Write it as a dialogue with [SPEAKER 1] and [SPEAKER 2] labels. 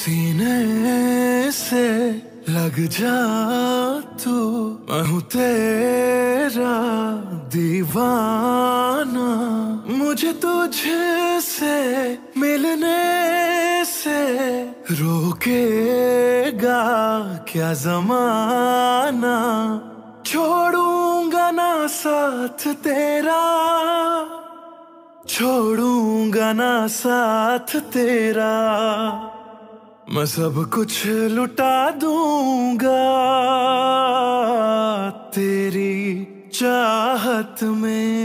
[SPEAKER 1] सीने से लग जा तू, मैं हूँ तेरा दीवाना। मुझे तुझसे मिलने से रोकेगा क्या जमाना। छोड़ूंगा ना साथ तेरा, छोड़ूंगा ना साथ तेरा। मैं सब कुछ लुटा दूंगा तेरी चाहत में।